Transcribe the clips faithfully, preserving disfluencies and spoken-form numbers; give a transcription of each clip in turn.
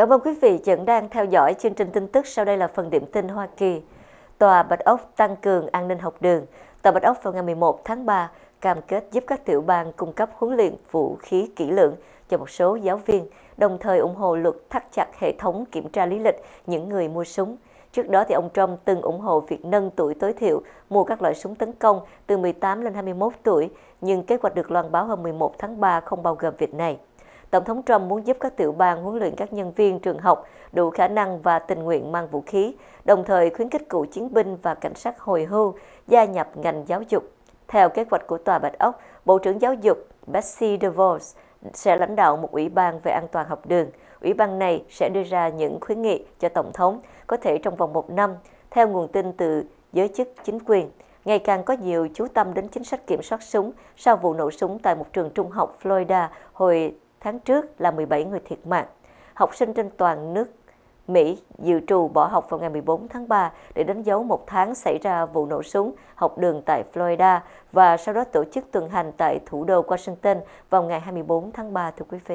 Cảm ơn quý vị vẫn đang theo dõi chương trình tin tức. Sau đây là phần điểm tin Hoa Kỳ. Tòa Bạch Ốc tăng cường an ninh học đường. Tòa Bạch Ốc vào ngày mười một tháng ba cam kết giúp các tiểu bang cung cấp huấn luyện vũ khí kỹ lưỡng cho một số giáo viên, đồng thời ủng hộ luật thắt chặt hệ thống kiểm tra lý lịch những người mua súng. Trước đó, thì ông Trump từng ủng hộ việc nâng tuổi tối thiểu mua các loại súng tấn công từ mười tám lên hai mươi mốt tuổi, nhưng kế hoạch được loan báo hôm mười một tháng ba không bao gồm việc này. Tổng thống Trump muốn giúp các tiểu bang huấn luyện các nhân viên trường học đủ khả năng và tình nguyện mang vũ khí, đồng thời khuyến khích cựu chiến binh và cảnh sát hồi hưu gia nhập ngành giáo dục. Theo kế hoạch của Tòa Bạch Ốc, Bộ trưởng Giáo dục Betsy DeVos sẽ lãnh đạo một ủy ban về an toàn học đường. Ủy ban này sẽ đưa ra những khuyến nghị cho Tổng thống, có thể trong vòng một năm, theo nguồn tin từ giới chức chính quyền. Ngày càng có nhiều chú tâm đến chính sách kiểm soát súng sau vụ nổ súng tại một trường trung học Florida hồi tháng trước là mười bảy người thiệt mạng. Học sinh trên toàn nước Mỹ dự trù bỏ học vào ngày mười bốn tháng ba để đánh dấu một tháng xảy ra vụ nổ súng học đường tại Florida và sau đó tổ chức tuần hành tại thủ đô Washington vào ngày hai mươi bốn tháng ba, thưa quý vị.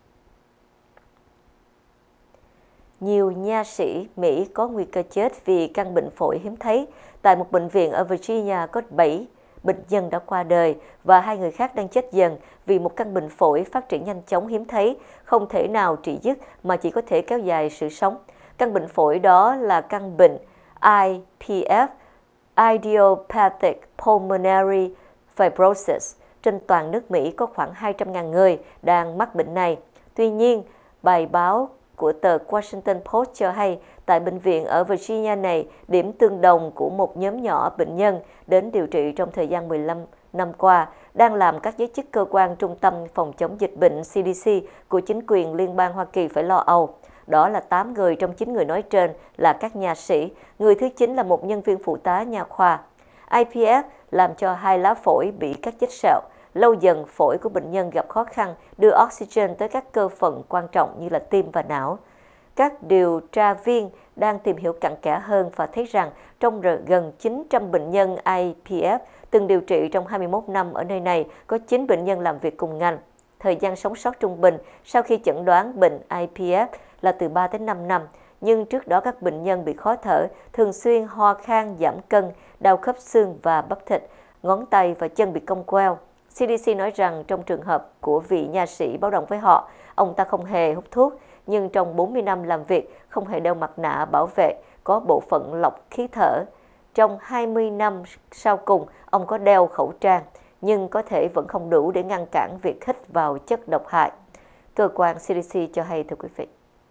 Nhiều nha sĩ Mỹ có nguy cơ chết vì căn bệnh phổi hiếm thấy. Tại một bệnh viện ở Virginia có bảy bệnh nhân đã qua đời và hai người khác đang chết dần vì một căn bệnh phổi phát triển nhanh chóng hiếm thấy, không thể nào trị dứt mà chỉ có thể kéo dài sự sống. Căn bệnh phổi đó là căn bệnh I P F, Idiopathic Pulmonary Fibrosis. Trên toàn nước Mỹ có khoảng hai trăm nghìn người đang mắc bệnh này. Tuy nhiên, bài báo của tờ Washington Post cho hay tại bệnh viện ở Virginia này, điểm tương đồng của một nhóm nhỏ bệnh nhân đến điều trị trong thời gian mười lăm năm qua đang làm các giới chức cơ quan Trung tâm Phòng chống dịch bệnh C D C của chính quyền liên bang Hoa Kỳ phải lo âu. Đó là tám người trong chín người nói trên là các nha sĩ, người thứ chín là một nhân viên phụ tá nha khoa. I P F làm cho hai lá phổi bị cắt chết sẹo. Lâu dần, phổi của bệnh nhân gặp khó khăn đưa oxygen tới các cơ phận quan trọng như là tim và não. Các điều tra viên đang tìm hiểu cặn kẽ hơn và thấy rằng trong gần chín trăm bệnh nhân I P F từng điều trị trong hai mươi mốt năm ở nơi này, có chín bệnh nhân làm việc cùng ngành. Thời gian sống sót trung bình sau khi chẩn đoán bệnh I P F là từ ba đến năm năm, nhưng trước đó các bệnh nhân bị khó thở, thường xuyên ho khan, giảm cân, đau khớp xương và bắp thịt, ngón tay và chân bị cong queo. C D C nói rằng trong trường hợp của vị nha sĩ báo động với họ, ông ta không hề hút thuốc, nhưng trong bốn mươi năm làm việc không hề đeo mặt nạ bảo vệ, có bộ phận lọc khí thở. Trong hai mươi năm sau cùng, ông có đeo khẩu trang, nhưng có thể vẫn không đủ để ngăn cản việc hít vào chất độc hại. Cơ quan C D C cho hay, thưa quý vị.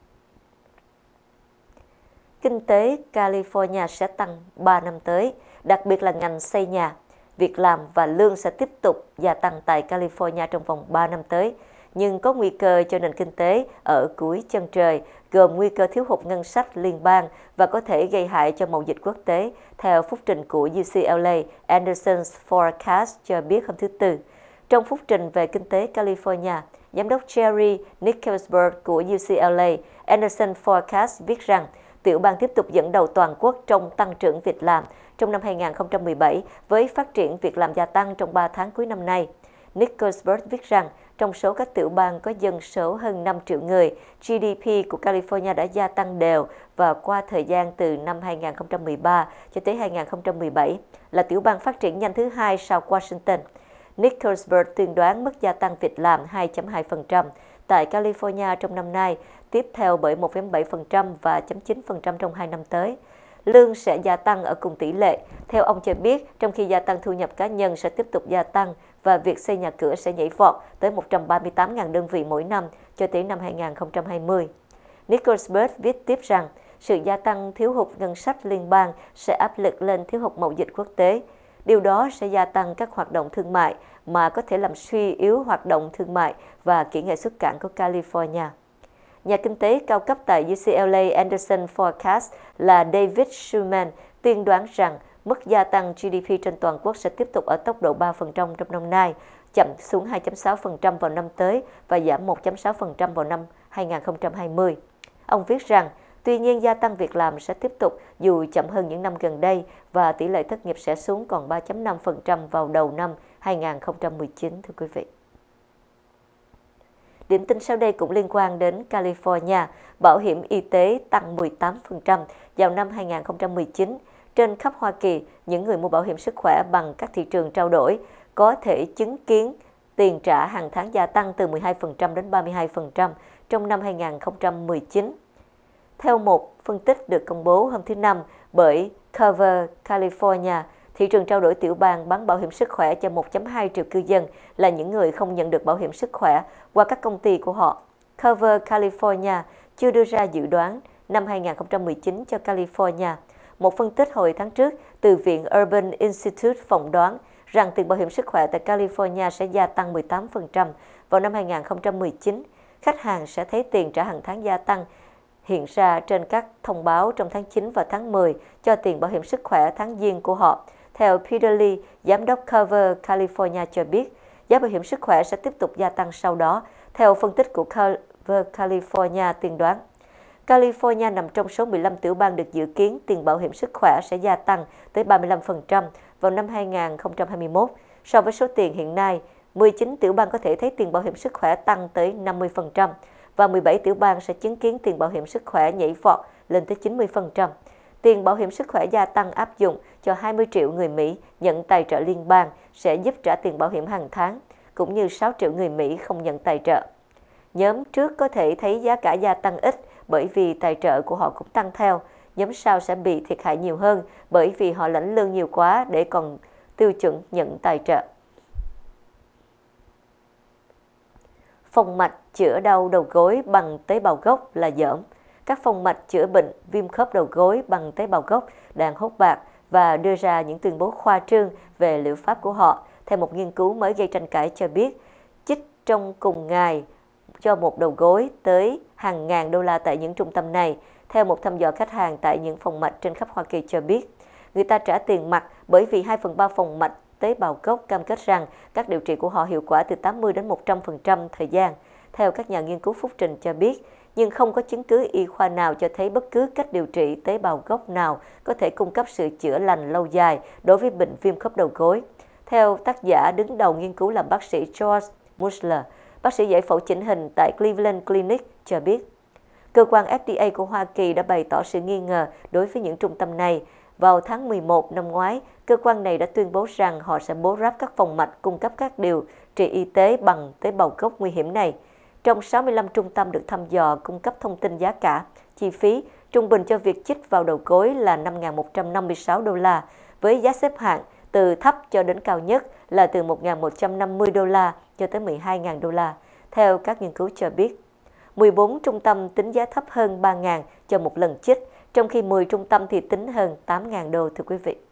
Kinh tế California sẽ tăng ba năm tới, đặc biệt là ngành xây nhà. Việc làm và lương sẽ tiếp tục gia tăng tại California trong vòng ba năm tới, nhưng có nguy cơ cho nền kinh tế ở cuối chân trời, gồm nguy cơ thiếu hụt ngân sách liên bang và có thể gây hại cho mậu dịch quốc tế, theo phúc trình của U C L A Anderson's Forecast cho biết hôm thứ Tư. Trong phúc trình về kinh tế California, Giám đốc Jerry Nickelsburg của U C L A Anderson Forecast viết rằng tiểu bang tiếp tục dẫn đầu toàn quốc trong tăng trưởng việc làm trong năm hai nghìn không trăm mười bảy với phát triển việc làm gia tăng trong ba tháng cuối năm nay. Nickelsburg viết rằng trong số các tiểu bang có dân số hơn năm triệu người, G D P của California đã gia tăng đều và qua thời gian từ năm hai nghìn không trăm mười ba cho tới hai nghìn không trăm mười bảy là tiểu bang phát triển nhanh thứ hai sau Washington. Nickelsburg tuyên đoán mức gia tăng việc làm hai phẩy hai phần trăm tại California trong năm nay, tiếp theo bởi một phẩy bảy phần trăm và một phẩy chín phần trăm trong hai năm tới. Lương sẽ gia tăng ở cùng tỷ lệ, theo ông cho biết, trong khi gia tăng thu nhập cá nhân sẽ tiếp tục gia tăng và việc xây nhà cửa sẽ nhảy vọt tới một trăm ba mươi tám nghìn đơn vị mỗi năm cho tới năm hai nghìn không trăm hai mươi. Nickelsburg viết tiếp rằng sự gia tăng thiếu hụt ngân sách liên bang sẽ áp lực lên thiếu hụt mậu dịch quốc tế. Điều đó sẽ gia tăng các hoạt động thương mại mà có thể làm suy yếu hoạt động thương mại và kỹ nghệ xuất cảng của California. Nhà kinh tế cao cấp tại U C L A Anderson Forecast là David Schuman tiên đoán rằng mức gia tăng G D P trên toàn quốc sẽ tiếp tục ở tốc độ ba phần trăm trong năm nay, chậm xuống hai phẩy sáu phần trăm vào năm tới và giảm một phẩy sáu phần trăm vào năm hai nghìn không trăm hai mươi. Ông viết rằng, tuy nhiên gia tăng việc làm sẽ tiếp tục dù chậm hơn những năm gần đây và tỷ lệ thất nghiệp sẽ xuống còn ba phẩy năm phần trăm vào đầu năm hai nghìn không trăm mười chín, thưa quý vị. điểm tin sau đây cũng liên quan đến California. Bảo hiểm y tế tăng mười tám phần trăm vào năm hai nghìn không trăm mười chín. Trên khắp Hoa Kỳ, những người mua bảo hiểm sức khỏe bằng các thị trường trao đổi có thể chứng kiến tiền trả hàng tháng gia tăng từ mười hai phần trăm đến ba mươi hai phần trăm trong năm hai nghìn không trăm mười chín. Theo một phân tích được công bố hôm thứ Năm bởi Cover California, thị trường trao đổi tiểu bang bán bảo hiểm sức khỏe cho một phẩy hai triệu cư dân là những người không nhận được bảo hiểm sức khỏe qua các công ty của họ. Cover California chưa đưa ra dự đoán năm hai nghìn không trăm mười chín cho California. Một phân tích hồi tháng trước từ Viện Urban Institute phỏng đoán rằng tiền bảo hiểm sức khỏe tại California sẽ gia tăng mười tám phần trăm vào năm hai nghìn không trăm mười chín. Khách hàng sẽ thấy tiền trả hàng tháng gia tăng hiện ra trên các thông báo trong tháng chín và tháng mười cho tiền bảo hiểm sức khỏe tháng Giêng của họ. Theo Peter Lee, giám đốc Cover California cho biết, giá bảo hiểm sức khỏe sẽ tiếp tục gia tăng sau đó. Theo phân tích của Cover California tiên đoán, California nằm trong số mười lăm tiểu bang được dự kiến tiền bảo hiểm sức khỏe sẽ gia tăng tới ba mươi lăm phần trăm vào năm hai nghìn không trăm hai mươi mốt. So với số tiền hiện nay, mười chín tiểu bang có thể thấy tiền bảo hiểm sức khỏe tăng tới năm mươi phần trăm và mười bảy tiểu bang sẽ chứng kiến tiền bảo hiểm sức khỏe nhảy vọt lên tới chín mươi phần trăm. Tiền bảo hiểm sức khỏe gia tăng áp dụng cho hai mươi triệu người Mỹ nhận tài trợ liên bang sẽ giúp trả tiền bảo hiểm hàng tháng, cũng như sáu triệu người Mỹ không nhận tài trợ. Nhóm trước có thể thấy giá cả gia tăng ít bởi vì tài trợ của họ cũng tăng theo. Nhóm sau sẽ bị thiệt hại nhiều hơn bởi vì họ lãnh lương nhiều quá để còn tiêu chuẩn nhận tài trợ. Phòng mạch chữa đau đầu gối bằng tế bào gốc là dởm. Các phòng mạch chữa bệnh viêm khớp đầu gối bằng tế bào gốc đang hốt bạc và đưa ra những tuyên bố khoa trương về liệu pháp của họ. Theo một nghiên cứu mới gây tranh cãi cho biết, chích trong cùng ngày cho một đầu gối tới hàng ngàn đô la tại những trung tâm này. Theo một thăm dò khách hàng tại những phòng mạch trên khắp Hoa Kỳ cho biết, người ta trả tiền mặt bởi vì hai phần ba phòng mạch tế bào gốc cam kết rằng các điều trị của họ hiệu quả từ tám mươi đến một trăm phần trăm thời gian. Theo các nhà nghiên cứu phúc trình cho biết, nhưng không có chứng cứ y khoa nào cho thấy bất cứ cách điều trị tế bào gốc nào có thể cung cấp sự chữa lành lâu dài đối với bệnh viêm khớp đầu gối. Theo tác giả đứng đầu nghiên cứu là bác sĩ George Mueller, bác sĩ giải phẫu chỉnh hình tại Cleveland Clinic cho biết, cơ quan F D A của Hoa Kỳ đã bày tỏ sự nghi ngờ đối với những trung tâm này. Vào tháng mười một năm ngoái, cơ quan này đã tuyên bố rằng họ sẽ bố ráp các phòng mạch cung cấp các điều trị y tế bằng tế bào gốc nguy hiểm này. Trong sáu mươi lăm trung tâm được thăm dò cung cấp thông tin giá cả, chi phí trung bình cho việc chích vào đầu gối là năm nghìn một trăm năm mươi sáu đô la, với giá xếp hạng từ thấp cho đến cao nhất là từ một nghìn một trăm năm mươi đô la cho tới mười hai nghìn đô la. Theo các nghiên cứu cho biết, mười bốn trung tâm tính giá thấp hơn ba nghìn cho một lần chích, trong khi mười trung tâm thì tính hơn tám nghìn đô, thưa quý vị.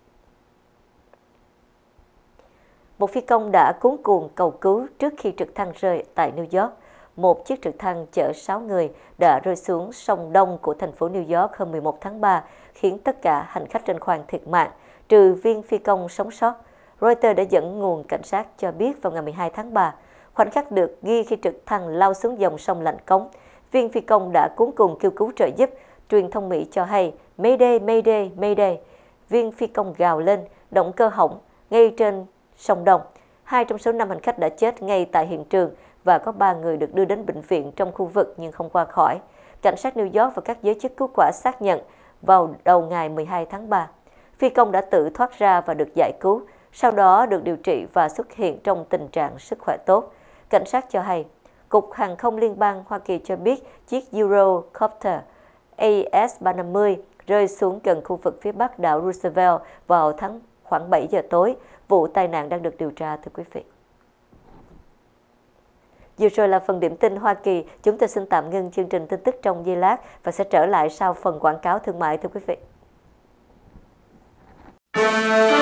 Một phi công đã cuống cuồng cầu cứu trước khi trực thăng rơi tại New York. Một chiếc trực thăng chở sáu người đã rơi xuống sông Đông của thành phố New York hôm mười một tháng ba, khiến tất cả hành khách trên khoang thiệt mạng, trừ viên phi công sống sót. Reuters đã dẫn nguồn cảnh sát cho biết vào ngày mười hai tháng ba, khoảnh khắc được ghi khi trực thăng lao xuống dòng sông lạnh cống. Viên phi công đã cuống cuồng kêu cứu trợ giúp. Truyền thông Mỹ cho hay, Mayday, Mayday, Mayday. Viên phi công gào lên, động cơ hỏng ngay trên sông Đông. Hai trong số năm hành khách đã chết ngay tại hiện trường và có ba người được đưa đến bệnh viện trong khu vực nhưng không qua khỏi. Cảnh sát New York và các giới chức cứu hỏa xác nhận vào đầu ngày mười hai tháng ba. Phi công đã tự thoát ra và được giải cứu, sau đó được điều trị và xuất hiện trong tình trạng sức khỏe tốt. Cảnh sát cho hay, Cục Hàng không Liên bang Hoa Kỳ cho biết chiếc Eurocopter A S ba năm mươi rơi xuống gần khu vực phía bắc đảo Roosevelt vào tháng khoảng bảy giờ tối. Vụ tai nạn đang được điều tra, thưa quý vị. Vừa rồi là phần điểm tin Hoa Kỳ. Chúng tôi xin tạm ngưng chương trình tin tức trong giây lát và sẽ trở lại sau phần quảng cáo thương mại, thưa quý vị.